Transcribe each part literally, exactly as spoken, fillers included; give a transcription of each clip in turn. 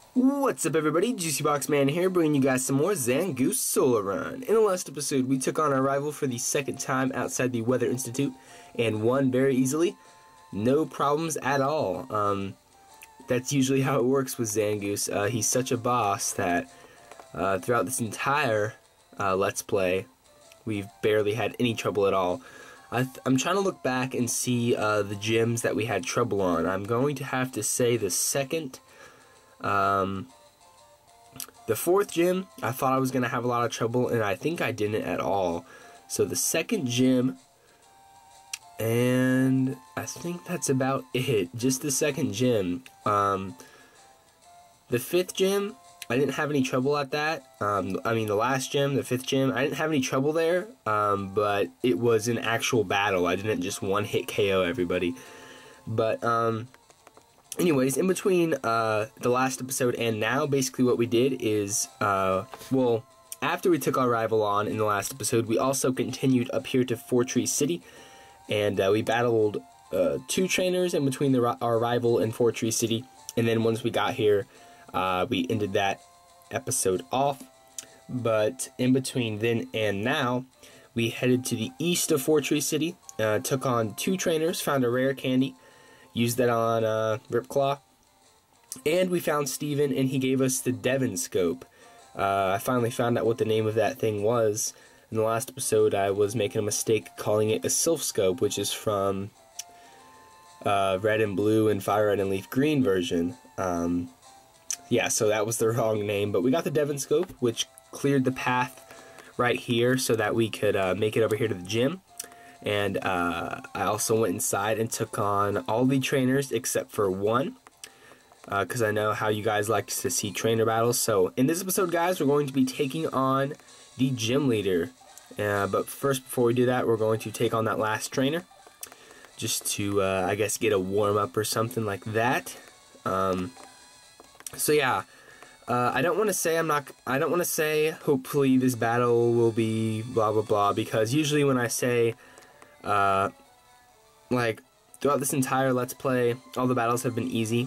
What's up everybody, JuicyBoxMan here, bringing you guys some more Zangoose solo run. In the last episode, we took on our rival for the second time outside the Weather Institute, and won very easily. No problems at all. Um, that's usually how it works with Zangoose. Uh, he's such a boss that uh, throughout this entire uh, Let's Play, we've barely had any trouble at all. I th I'm trying to look back and see uh, the gyms that we had trouble on. I'm going to have to say the second... Um, the fourth gym, I thought I was going to have a lot of trouble, and I think I didn't at all. So the second gym, and I think that's about it. Just the second gym. Um, the fifth gym, I didn't have any trouble at that. Um, I mean, the last gym, the fifth gym, I didn't have any trouble there, um, but it was an actual battle. I didn't just one-hit K O everybody. But, um... anyways, in between uh, the last episode and now, basically what we did is, uh, well, after we took our rival on in the last episode, we also continued up here to Fortree City, and uh, we battled uh, two trainers in between the, our rival and Fortree City, and then once we got here, uh, we ended that episode off. But in between then and now, we headed to the east of Fortree City, uh, took on two trainers, found a rare candy, used that on uh, Ripclaw, and we found Steven, and he gave us the Devon scope. Uh, I finally found out what the name of that thing was. In the last episode, I was making a mistake calling it a sylph scope, which is from uh, Red and Blue and Fire Red and Leaf Green version. Um, yeah, so that was the wrong name, but we got the Devon scope, which cleared the path right here so that we could uh, make it over here to the gym. And uh, I also went inside and took on all the trainers except for one, because uh, I know how you guys like to see trainer battles. So in this episode, guys, we're going to be taking on the gym leader. Uh, but first, before we do that, we're going to take on that last trainer, just to, uh, I guess, get a warm-up or something like that. Um, so yeah, uh, I don't want to say I'm not. I don't want to say hopefully this battle will be blah blah blah, because usually when I say Uh, like, throughout this entire Let's Play, all the battles have been easy.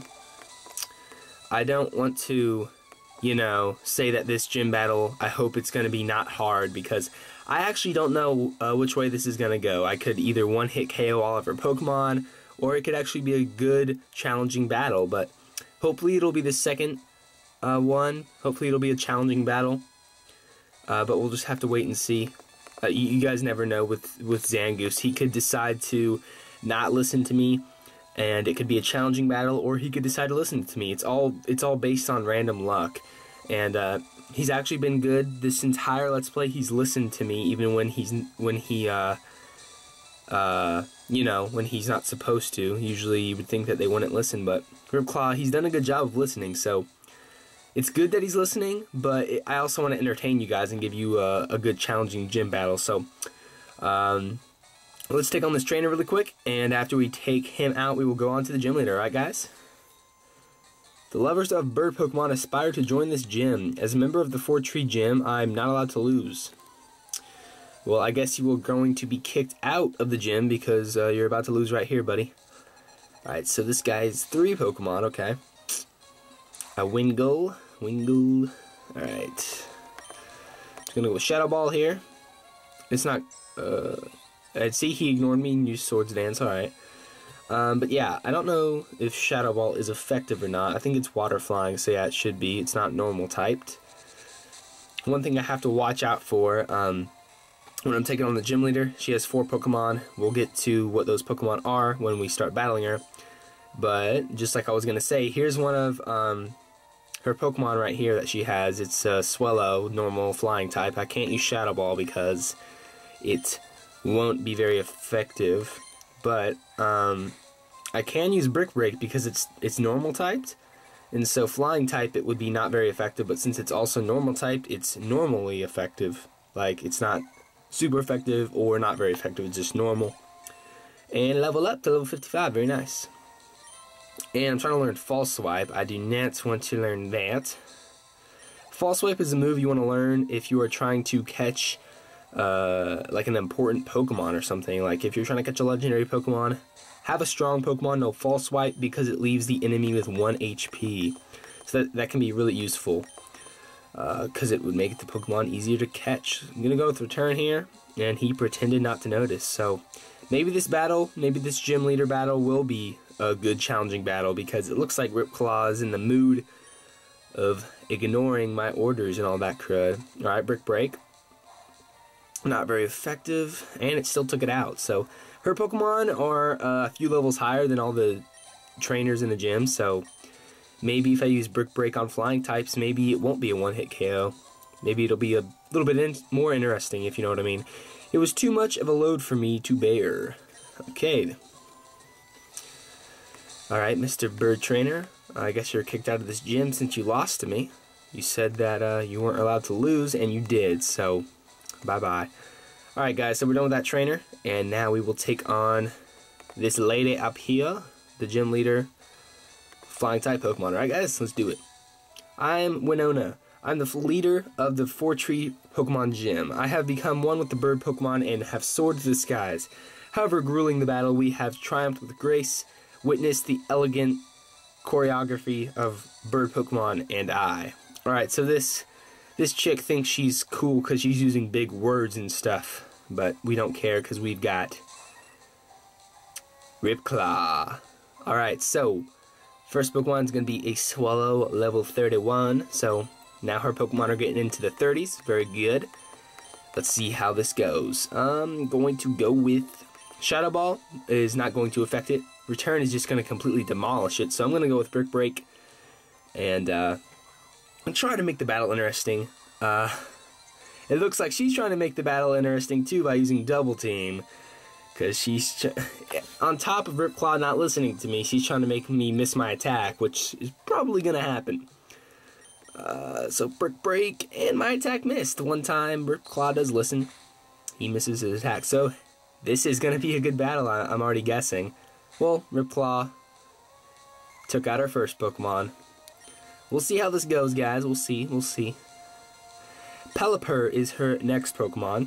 I don't want to, you know, say that this gym battle, I hope it's going to be not hard, because I actually don't know uh, which way this is going to go. I could either one-hit K O all of her Pokemon, or it could actually be a good, challenging battle, but hopefully it'll be the second uh, one. Hopefully it'll be a challenging battle, uh, but we'll just have to wait and see. Uh, you, you guys never know with, with Zangoose. He could decide to not listen to me, and it could be a challenging battle, or he could decide to listen to me. It's all it's all based on random luck. And uh, he's actually been good this entire Let's Play. He's listened to me even when he's when he uh, uh, you know, when he's not supposed to. Usually you would think that they wouldn't listen, but Ripclaw, he's done a good job of listening, so it's good that he's listening, but it, I also want to entertain you guys and give you a, a good challenging gym battle. So, um, let's take on this trainer really quick, and after we take him out, we will go on to the gym leader, alright guys? The lovers of bird Pokemon aspire to join this gym. As a member of the Fortree Gym, I'm not allowed to lose. Well, I guess you are going to be kicked out of the gym because uh, you're about to lose right here, buddy. Alright, so this guy's three Pokemon, okay. A Wingull, Wingull, alright. Just gonna go with Shadow Ball here. It's not, uh, I'd see he ignored me and used Swords Dance, alright. Um, but yeah, I don't know if Shadow Ball is effective or not. I think it's Water Flying, so yeah, it should be. It's not normal typed. One thing I have to watch out for, um, when I'm taking on the gym leader, she has four Pokemon. We'll get to what those Pokemon are when we start battling her. But, just like I was gonna say, here's one of, um, her Pokemon right here that she has. It's a Swellow, normal flying type. I can't use Shadow Ball because it won't be very effective. But um, I can use Brick Break because it's it's normal typed, and so flying type it would be not very effective. But since it's also normal typed, it's normally effective. Like it's not super effective or not very effective. It's just normal. And level up to level fifty-five. Very nice. And I'm trying to learn False Swipe. I do not want to learn that. False Swipe is a move you want to learn if you are trying to catch uh, like an important Pokemon or something. Like if you're trying to catch a legendary Pokemon, have a strong Pokemon, no False Swipe because it leaves the enemy with one H P. So that, that can be really useful, because uh, it would make the Pokemon easier to catch. I'm going to go with return here, and he pretended not to notice. So maybe this battle, maybe this gym leader battle will be a good challenging battle, because it looks like Ripclaw is in the mood of ignoring my orders and all that crud. Alright, Brick Break. Not very effective, and it still took it out. So her Pokemon are uh, a few levels higher than all the trainers in the gym, so maybe if I use Brick Break on flying types, maybe it won't be a one-hit K O. Maybe it'll be a little bit in more interesting, if you know what I mean. It was too much of a load for me to bear. Okay. Alright, Mister Bird Trainer. I guess you're kicked out of this gym since you lost to me. You said that uh, you weren't allowed to lose, and you did, so bye-bye. Alright guys, so we're done with that trainer, and now we will take on this lady up here, the gym leader, flying type Pokemon. Alright guys, let's do it. I'm Winona. I'm the leader of the Four Tree Pokemon Gym. I have become one with the bird Pokemon and have soared to the skies. However grueling the battle, we have triumphed with grace, witnessed the elegant choreography of bird Pokemon and I. Alright, so this this chick thinks she's cool because she's using big words and stuff, but we don't care because we've got Ripclaw. Alright, so first Pokemon is going to be a Swallow, level thirty-one, so now her Pokemon are getting into the thirties, very good. Let's see how this goes. I'm going to go with Shadow Ball, is not going to affect it. Return is just going to completely demolish it, so I'm going to go with Brick Break, and uh, I'm trying to make the battle interesting. Uh, it looks like she's trying to make the battle interesting too by using Double Team, because she's, on top of Ripclaw not listening to me, she's trying to make me miss my attack, which is probably going to happen. Uh, so Brick Break, and my attack missed. One time Ripclaw does listen, he misses his attack, so this is going to be a good battle, I I'm already guessing. Well, Ripclaw took out our first Pokemon. We'll see how this goes, guys. We'll see. We'll see. Pelipper is her next Pokemon.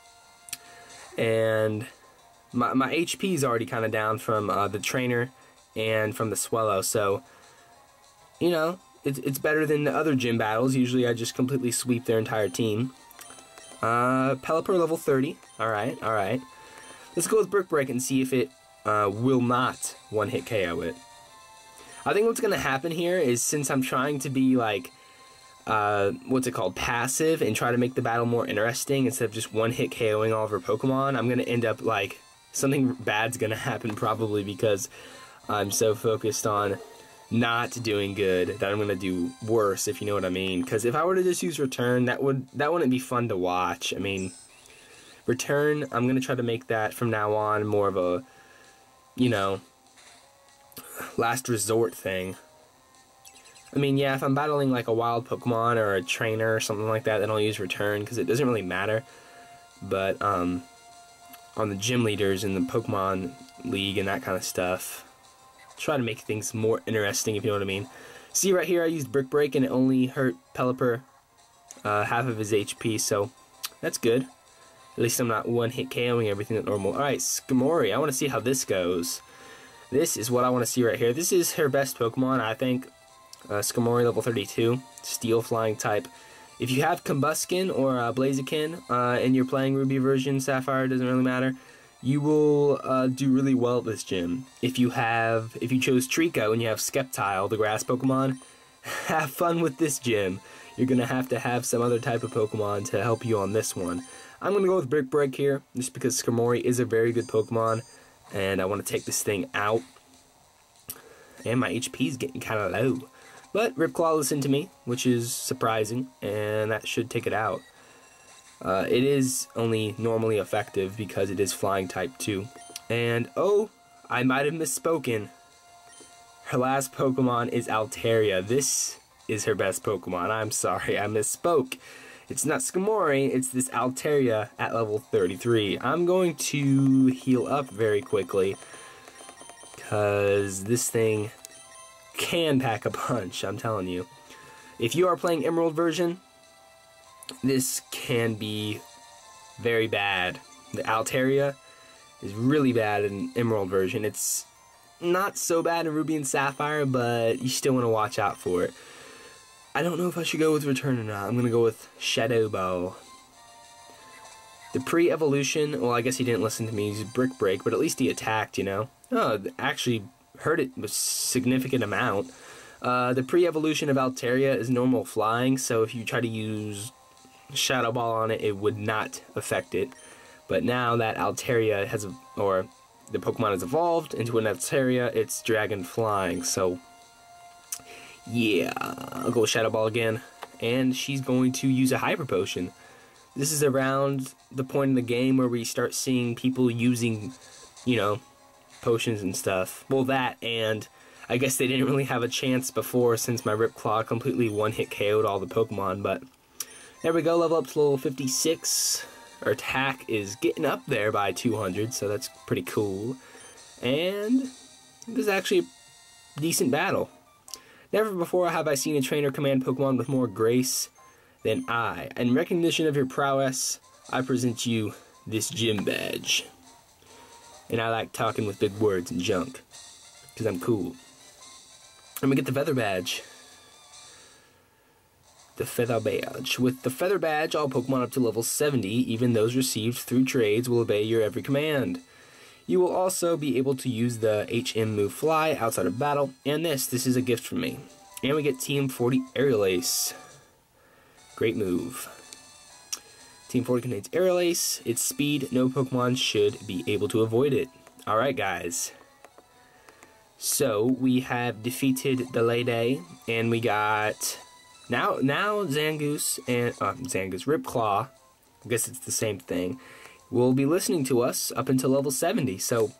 And my, my H P is already kind of down from uh, the trainer and from the Swallow. So, you know, it's, it's better than the other gym battles. Usually I just completely sweep their entire team. Uh, Pelipper level thirty. Alright, alright. Let's go with Brick Break and see if it Uh, will not one-hit K O it. I think what's going to happen here is, since I'm trying to be like, uh, what's it called, passive, and try to make the battle more interesting instead of just one-hit KOing all of her Pokemon, I'm going to end up like, something bad's going to happen probably, because I'm so focused on not doing good that I'm going to do worse, if you know what I mean. Because if I were to just use Return, that, would, that wouldn't be fun to watch. I mean, Return, I'm going to try to make that from now on more of a, you know, last resort thing. I mean, yeah, if I'm battling like a wild Pokemon or a trainer or something like that, then I'll use Return, because it doesn't really matter. But um, on the gym leaders in the Pokemon League and that kind of stuff, try to make things more interesting, if you know what I mean. See, right here I used Brick Break and it only hurt Pelipper uh, half of his H P, so that's good. At least I'm not one-hit KOing everything at normal. Alright, Skarmory. I want to see how this goes. This is what I want to see right here. This is her best Pokemon, I think. Uh, Skarmory, level thirty-two. Steel Flying type. If you have Combuskin or uh, Blaziken uh, and you're playing Ruby version, Sapphire, doesn't really matter, you will uh, do really well at this gym. If you have, if you chose Trico and you have Sceptile, the grass Pokemon, have fun with this gym. You're going to have to have some other type of Pokemon to help you on this one. I'm going to go with Brick Break here, just because Skarmory is a very good Pokemon, and I want to take this thing out. And my H P is getting kind of low. But Ripclaw listened to me, which is surprising, and that should take it out. Uh, it is only normally effective because it is Flying type too. And, oh, I might have misspoken. Her last Pokemon is Altaria. This is her best Pokemon. I'm sorry, I misspoke. It's not Skarmory, it's this Altaria at level thirty-three. I'm going to heal up very quickly, because this thing can pack a punch, I'm telling you. If you are playing Emerald version, this can be very bad. The Altaria is really bad in Emerald version. It's not so bad in Ruby and Sapphire, but you still want to watch out for it. I don't know if I should go with Return or not. I'm going to go with Shadow Ball. The pre-evolution, well, I guess he didn't listen to me use Brick Break, but at least he attacked, you know? Oh, actually hurt it a significant amount. Uh, the pre-evolution of Altaria is normal flying, so if you try to use Shadow Ball on it, it would not affect it. But now that Altaria has, or the Pokemon has evolved into an Altaria, it's Dragon Flying, so yeah, I'll go with Shadow Ball again. And she's going to use a Hyper Potion. This is around the point in the game where we start seeing people using, you know, potions and stuff. Well, that, and I guess they didn't really have a chance before since my Rip Claw completely one-hit K O'd all the Pokemon, but there we go, level up to level fifty-six. Our attack is getting up there by two hundred, so that's pretty cool. And this is actually a decent battle. Never before have I seen a trainer command Pokemon with more grace than I. In recognition of your prowess, I present you this gym badge. And I like talking with big words and junk, because I'm cool. And we get the Feather Badge. The Feather Badge. With the Feather Badge, all Pokemon up to level seventy, even those received through trades, will obey your every command. You will also be able to use the H M move Fly outside of battle, and this, this is a gift from me. And we get Team forty Aerial Ace. Great move. Team forty contains Aerial Ace. Its speed, no Pokemon should be able to avoid it. Alright guys. So, we have defeated the Lady, and we got... Now, now Zangoose and... Uh, Zangoose, Ripclaw, I guess it's the same thing, will be listening to us up until level seventy, so...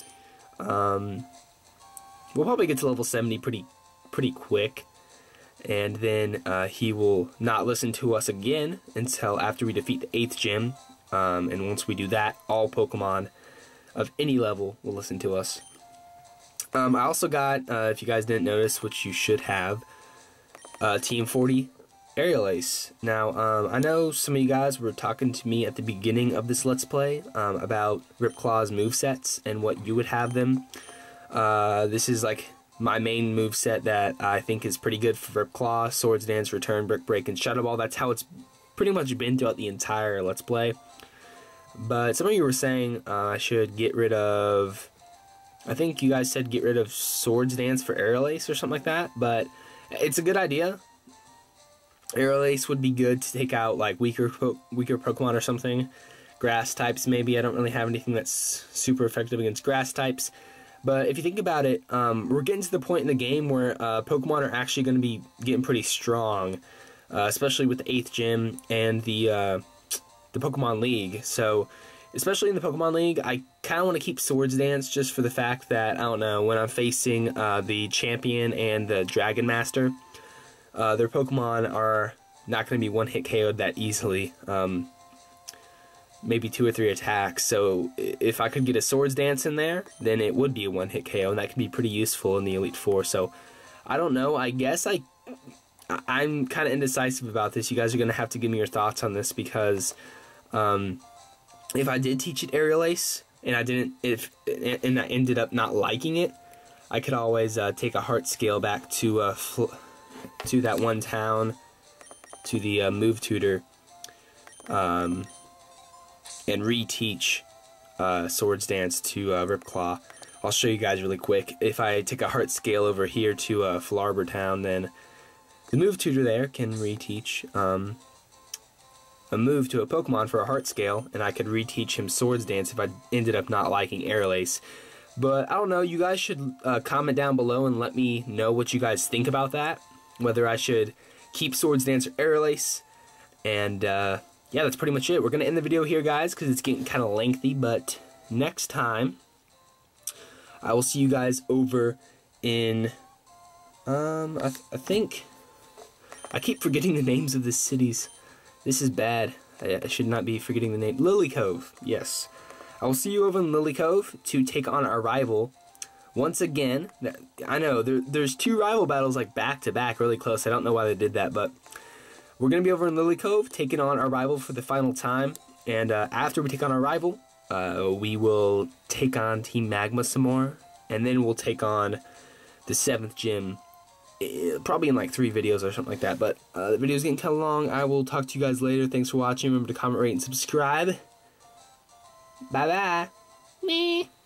Um... We'll probably get to level seventy pretty, pretty quick. And then uh, he will not listen to us again until after we defeat the eighth gym. Um, and once we do that, all Pokemon of any level will listen to us. Um, I also got, uh, if you guys didn't notice, which you should have, uh, Team forty Aerial Ace. Now, um, I know some of you guys were talking to me at the beginning of this Let's Play um, about Ripclaw's movesets and what you would have them. Uh, this is like my main moveset that I think is pretty good for Ripclaw, Swords Dance, Return, Brick Break, and Shadow Ball. That's how it's pretty much been throughout the entire Let's Play. But some of you were saying uh, I should get rid of... I think you guys said get rid of Swords Dance for Aerial Ace or something like that, but it's a good idea. Aerial Ace would be good to take out like weaker, po weaker Pokemon or something. Grass types maybe. I don't really have anything that's super effective against grass types. But if you think about it, um, we're getting to the point in the game where uh, Pokemon are actually going to be getting pretty strong, uh, especially with the eighth gym and the uh, the Pokemon League. So, especially in the Pokemon League, I kind of want to keep Swords Dance just for the fact that, I don't know, when I'm facing uh, the Champion and the Dragon Master, uh, their Pokemon are not going to be one-hit K O'd that easily. Um, maybe two or three attacks, so if I could get a Swords Dance in there, then it would be a one-hit K O, and that could be pretty useful in the Elite Four. So, I don't know, I guess I, I'm kind of indecisive about this. You guys are going to have to give me your thoughts on this, because um, if I did teach it Aerial Ace, and I didn't, if and I ended up not liking it, I could always uh, take a heart scale back to, uh, to that one town, to the uh, move tutor, um... and reteach uh, Swords Dance to uh, Ripclaw. I'll show you guys really quick. If I take a heart scale over here to uh, Flarbor Town, then the move tutor there can reteach um, a move to a Pokemon for a heart scale, and I could reteach him Swords Dance if I ended up not liking Aerial Ace. But I don't know, you guys should uh, comment down below and let me know what you guys think about that. Whether I should keep Swords Dance or Aerial Ace. And, uh... yeah, that's pretty much it. We're going to end the video here, guys, because it's getting kind of lengthy, but next time, I will see you guys over in, um, I, th I think, I keep forgetting the names of the cities. This is bad. I, I should not be forgetting the name. Lily Cove, yes. I will see you over in Lily Cove to take on our rival. Once again, I know, there, there's two rival battles, like, back-to-back, really close. I don't know why they did that, but... we're going to be over in Lily Cove, taking on our rival for the final time, and uh, after we take on our rival, uh, we will take on Team Magma some more, and then we'll take on the seventh gym uh, probably in like three videos or something like that. But uh, the video's getting kind of long. I will talk to you guys later. Thanks for watching. Remember to comment, rate, and subscribe. Bye bye. Me.